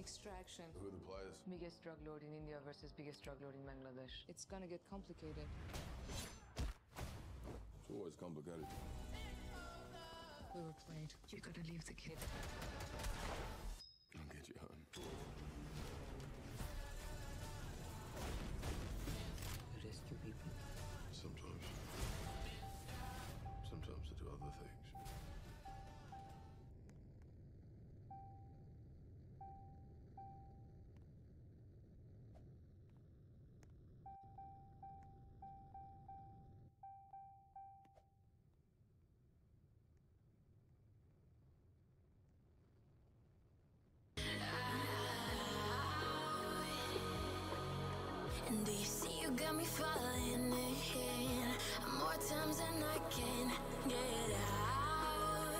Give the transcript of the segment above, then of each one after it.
Extraction. Who are the players? Biggest drug lord in India versus biggest drug lord in Bangladesh. It's gonna get complicated. It's always complicated. We were played. You gotta leave the kid. I'll get you home. You rescue people. Sometimes. Sometimes I do other things. And do you see you got me falling in more times than I can get out.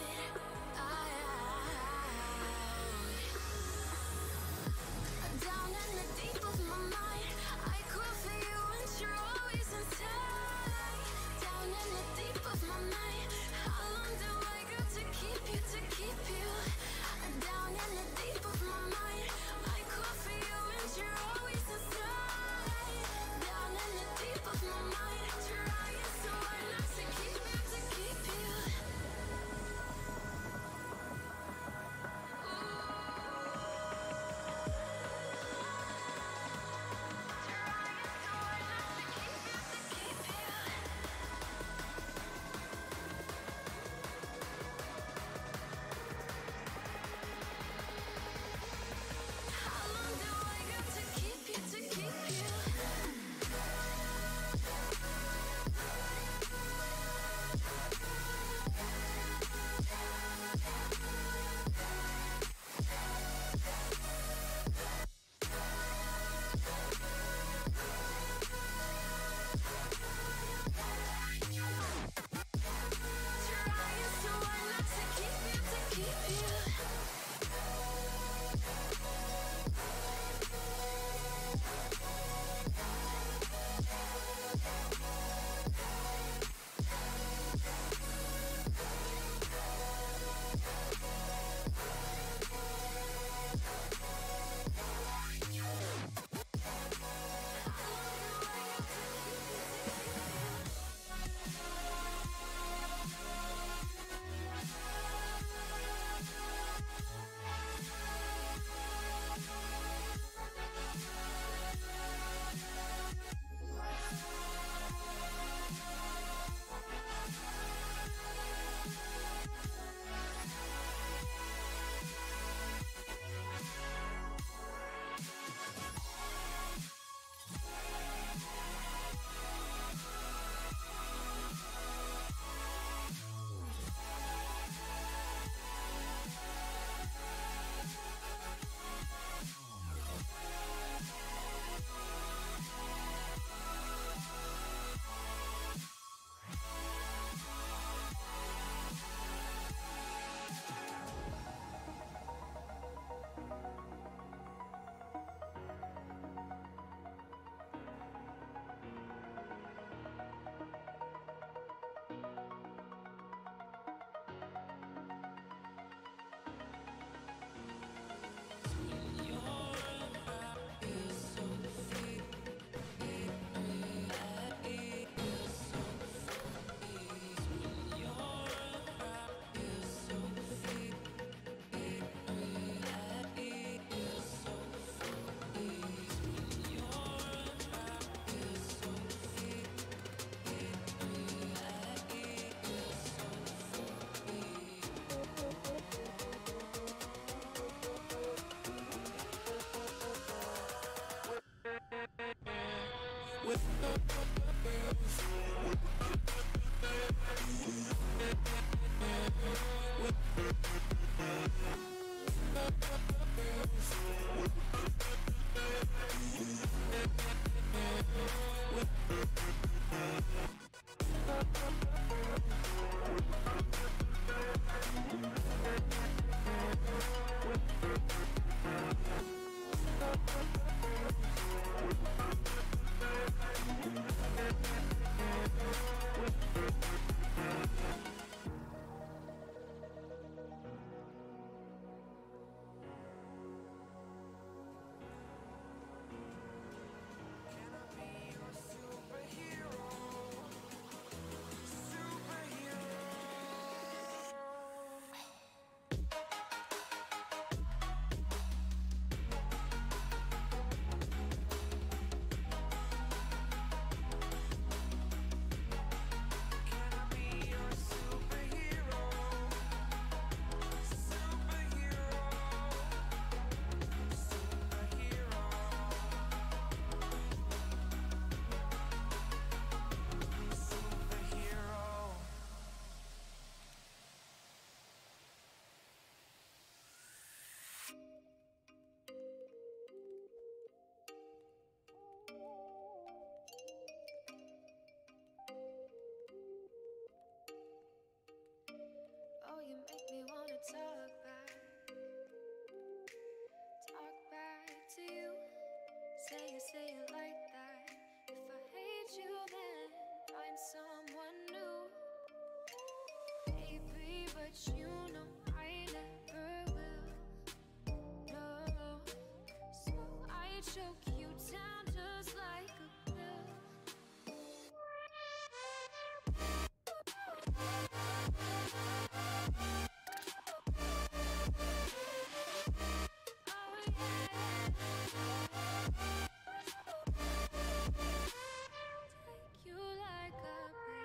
Down in the deep of my mind, I crawl for you and you're always inside. Down in the deep of my mind, how long do I got to keep you, to keep you? Down in the deep of my mind, I crawl for you and you're always inside. Down in the deep of my mind, trying so hard not to keep you, to keep you. How long do I got to keep you, to keep you? Trying so hard not to keep you, to keep you. say it like that. If I hate you, then find someone new. Baby, but you know I never will. No, so I choke you down just like a pill. Take you like a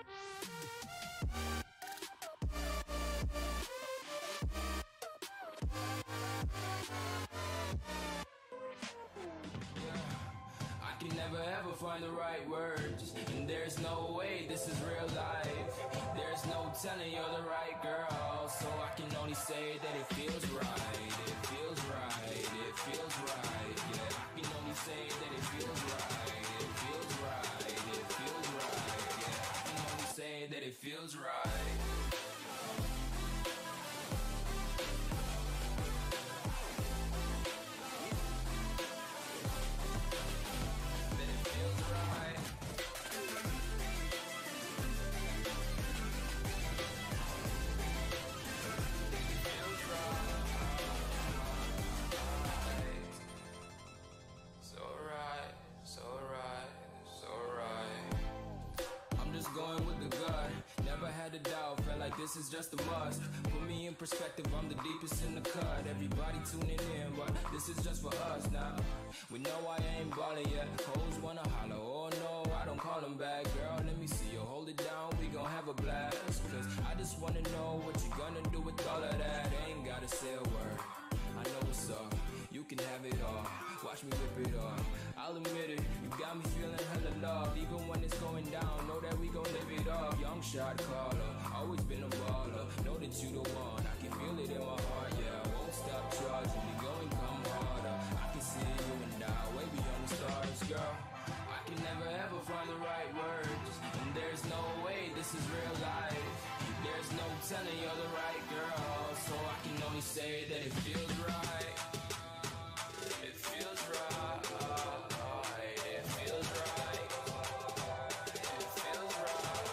I can never ever find the right words, and there's no way this is real life. There's no telling you're the right girl, so I can only say that it feels right. It feels right. It feels right. Yeah, I can only say that it feels right. It feels right. It feels right. Yeah, I can only say that it feels right. Going with the gut, never had a doubt, felt like this is just a must. Put me in perspective, I'm the deepest in the cut. Everybody tuning in, but this is just for us now. We know I ain't ballin' yet, hoes wanna holler, oh no, I don't call them back. Girl, let me see you hold it down, we gon' have a blast. Cause I just wanna know what you gonna do with all of that. Ain't gotta say a word, I know what's up, you can have it all. Watch me rip it off, I'll admit it, you got me feeling hella loved. Even when it's going down, know that we gon' live it up. Young shot caller, always been a baller. Know that you the one, I can feel it in my heart. Yeah, I won't stop charging, you go and come harder. I can see you and I, way beyond the stars, girl. I can never ever find the right words, and there's no way this is real life. There's no telling you're the right girl, so I can only say that it feels right. It feels right. It feels right. It feels right.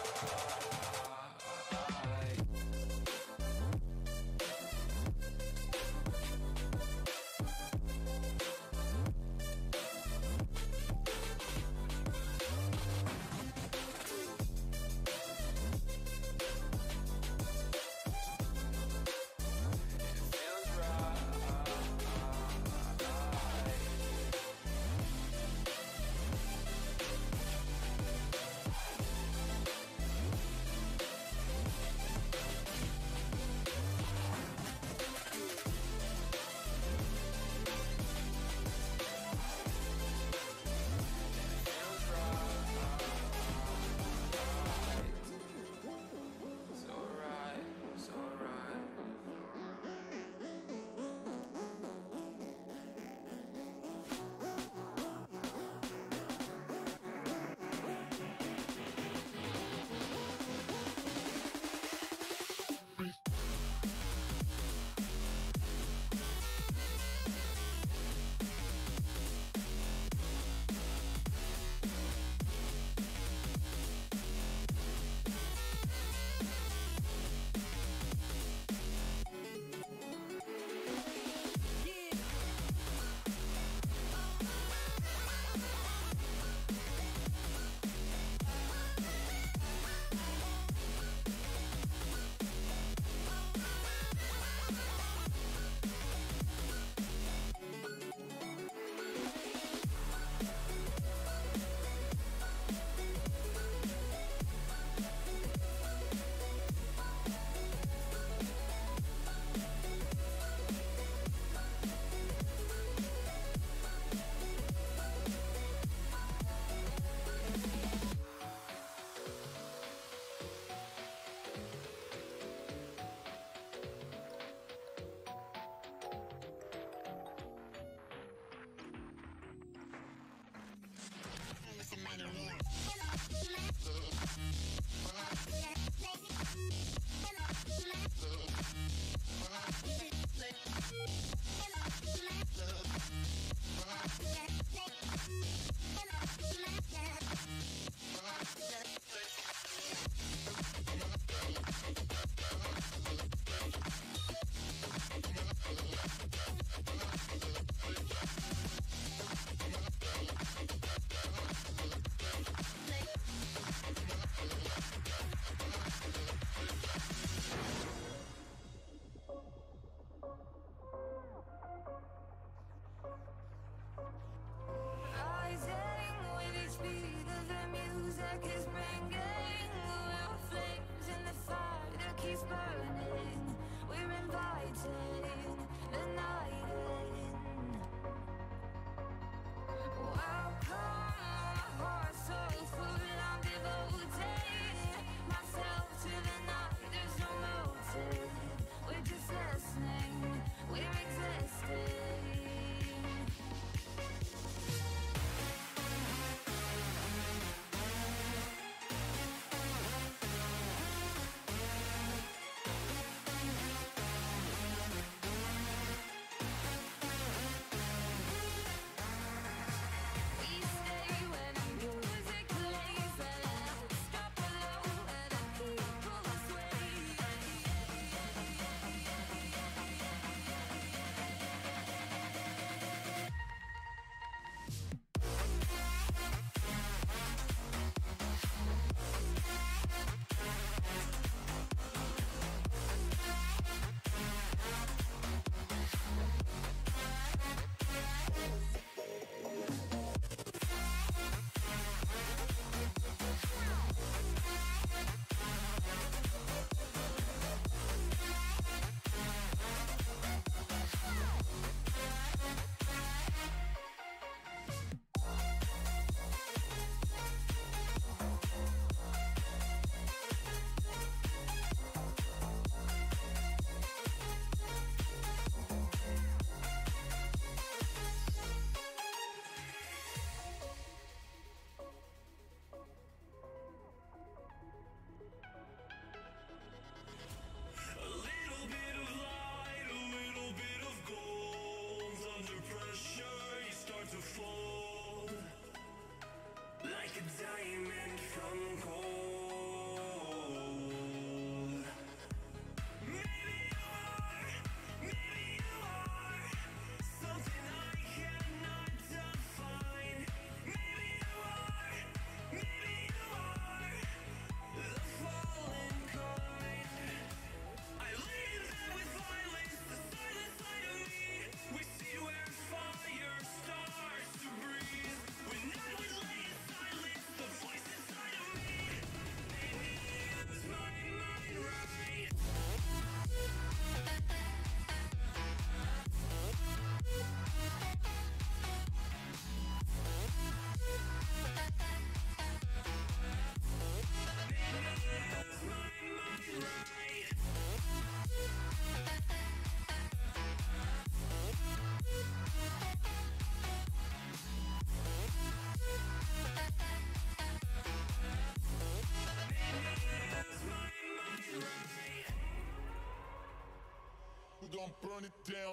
burn it down.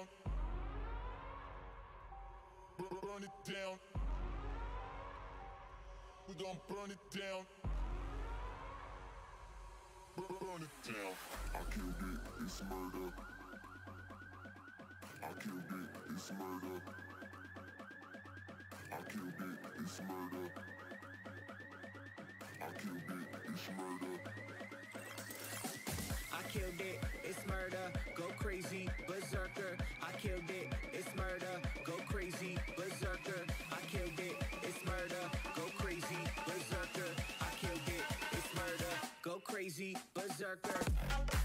Burn it down. We gon' burn it down. Burn it down. I killed it, it's murder. I killed it, it's murder. I killed it, it's murder. I killed it, it's murder. I killed it, it's murder, go crazy, berserker. I killed it, it's murder, go crazy, berserker. I killed it, it's murder, go crazy, berserker. I killed it, it's murder, go crazy, berserker.